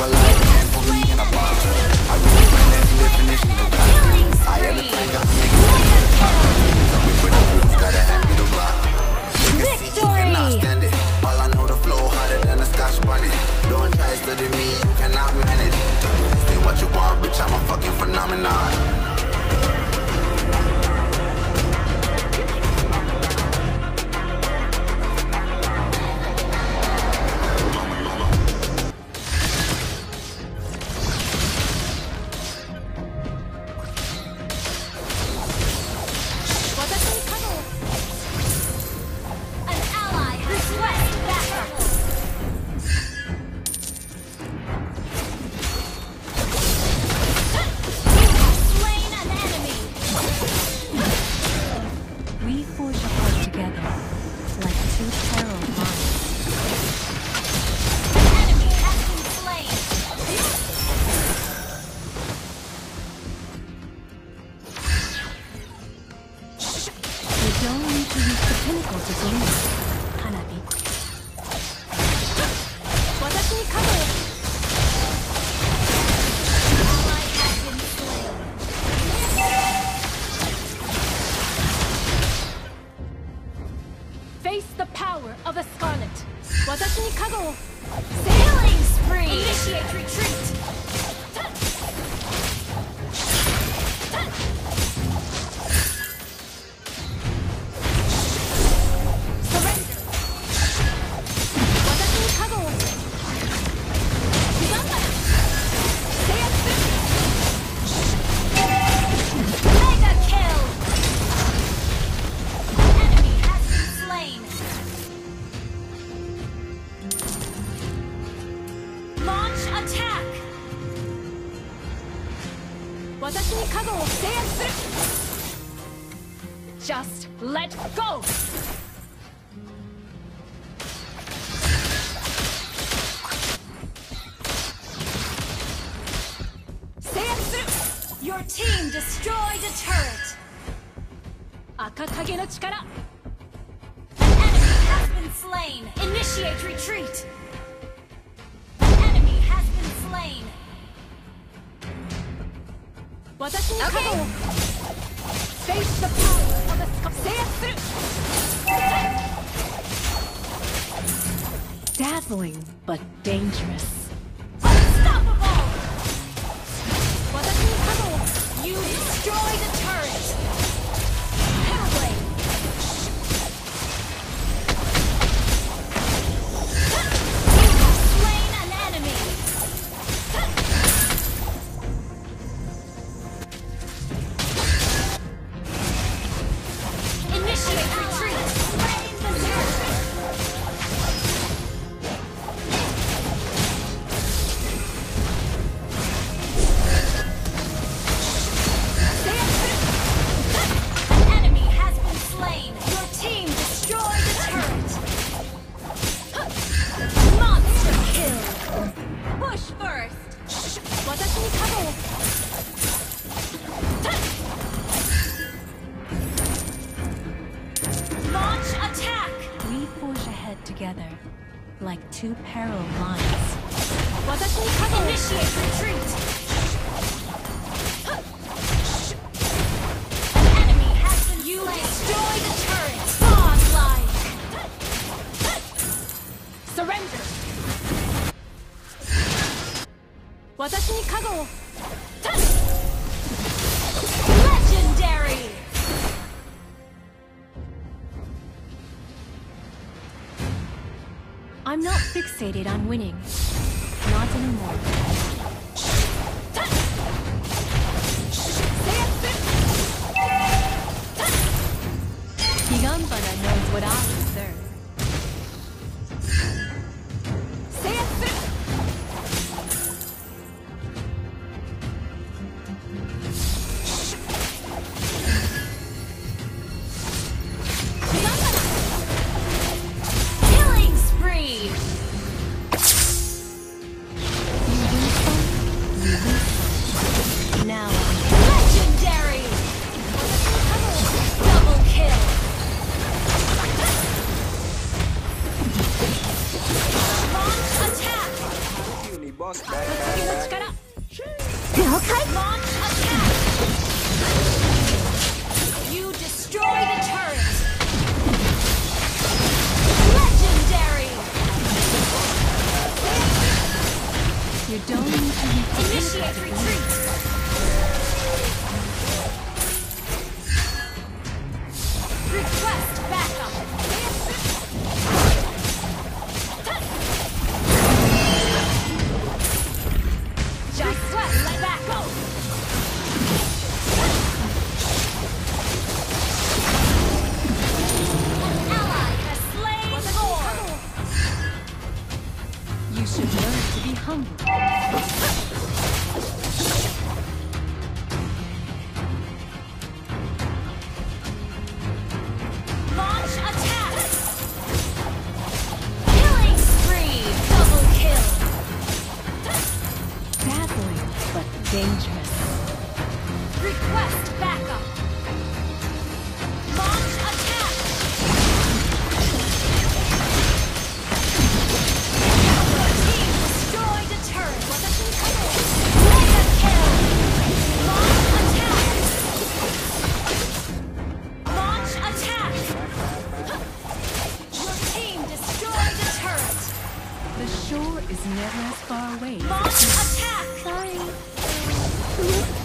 alive, and for me in a box. I really find that the definition of God. I am the friend, got me niggas. We put the roots, gotta hand me the rock. Victory! Cannot stand it. All I know, the flow harder than a Scotch bonnet. Don't try study me, you cannot manage. Say what you want, bitch, I'm a fucking phenomenon. Hanabi. Face the power of the Scarlet. Watashi ni kago wo. Sailing spree. Initiate retreat. Just let go! Your team destroyed a turret! Akakage no chikara! An enemy has been slain! Initiate retreat! An enemy has been slain! Watashi ni kago wo. Face the power of the dazzling but dangerous. Unstoppable! You destroy the turret! Hellblade! You have slain an enemy! Initiate retreat! Slain the turret! Together, like two parallel lines. Initiate retreat! Enemy has been you slain. Destroy the turret! Godlike! Surrender! Watashi ni kago wo. Legendary! I'm not fixated on winning. Not anymore. Higambana knows what I deserve. Killing spree! You Launch attack! You destroy the turret! Legendary! You don't need to Initiate retreat! Request backup! Just let back go! An ally has slain Lord! You should learn to be humble. Launch attack! Killing spree! Double kill! Dazzling, but dangerous. Request backup! Launch attack! Your team destroyed a turret! Mega kill! Launch attack! Launch attack! Your team destroyed a turret! The shore is never as far away. Launch attack! Sorry.